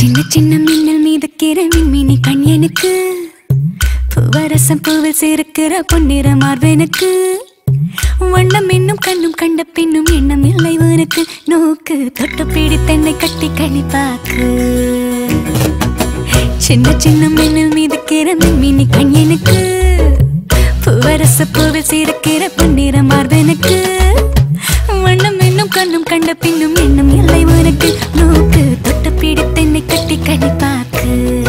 சின்ன சின்ன மின்னல் மீதுக்கிற மின்மினி கண்யனுக்கு பூவரசம் பூவில் சேர்க்கிற பொன்னிற மார்பனுக்கு வண்ணம் இன்னும் கண்ணும் கண்ட பின்னும் எண்ணம் இல்லை உனக்கு நோக்கு தொட்டு பீடி தென்னை கட்டி கணிப்பாக்கு சின்ன சின்ன மின்னல் மீதுக்கிற மின்மினி கண்யனுக்கு பூவரச பூவில் சேர்க்கிற பொன்னிற மார்பனுக்கு வண்ணம் இன்னும் கண்ணும் கண்ட பின்னும் எண்ணம் இல்லை உனக்கு நோக்கு தொட்டு பீடி தென்னை கட்டி கணிப்பாக்கு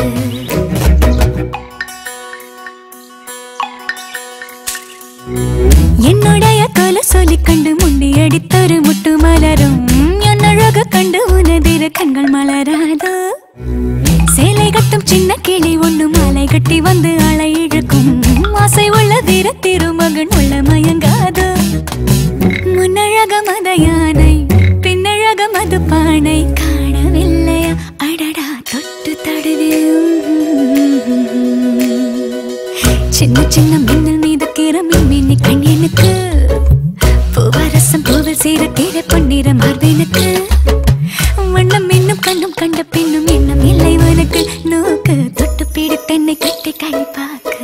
என்னுடைய கொலை சொல்லி கண்டு முண்டி அடித்தொரு முட்டு மலரும் என் அழகு கண்டு உனதிர கண்கள் மலராதோ சேலை கட்டும் சின்ன கிளி ஒண்ணு மாலை கட்டி வந்து அலை இழுக்கும் ஆசை உள்ள வீர திருமகன் உள்ள மயங்காதோ முன்னழக மத யானை பின்னழக மது பானை காணவில்லையா அடடா தொட்டு தடவியும் சின்ன சின்ன மின்னல் மீது கிரமின் மின்னி கண்யனுக்கு பூவரசம் பூவில் சேர கீழ பொன்னிற மார்பனுக்கு வண்ணம் இன்னும் கண்ணும் கண்ட பின்னும் எண்ணம் இல்லை உனக்கு நோக்கு தொட்டு பீடி தென்னை கட்டி கழிப்பாக்கு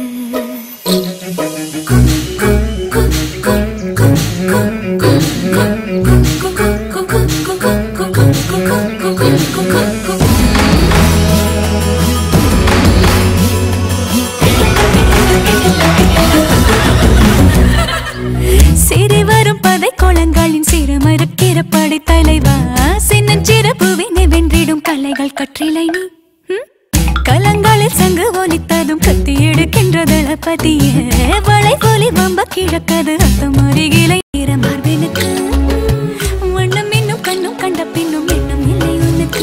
சிறி வரும் பதை கோலங்களின் சிறமறுக்கிற படை தலைவா சின்னஞ்சிறு பூவினை வென்றிடும் கலைகள் கற்றிலை நீ கலங்களில் சங்கு ஒலித்ததும் கத்தி எடுக்கின்ற தளபதியே வளை போலி வம்ப கிழக்கது அத்தம் அருகிலை மார்பனுக்கு வண்ணம் இன்னும் கண்ணும் கண்ட பின்னும் எண்ணம் இல்லை உனக்கு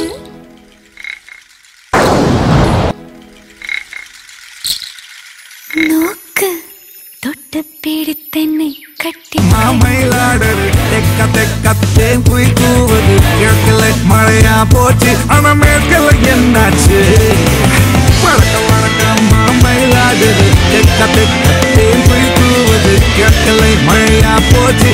நோக்கு தொட்டு பீடி தென்னை கட்டி மயிலாடரு தெக்க தெக்க தேன் குய் கூவது கிழக்கல மழையா போச்சு ஆனா மேற்கல என்னாச்சு வணக்கம் வணக்கம் மயிலாடரு தெக்க தெக்க தேன் குய் கூவது கிழக்கல மழையா போச்சு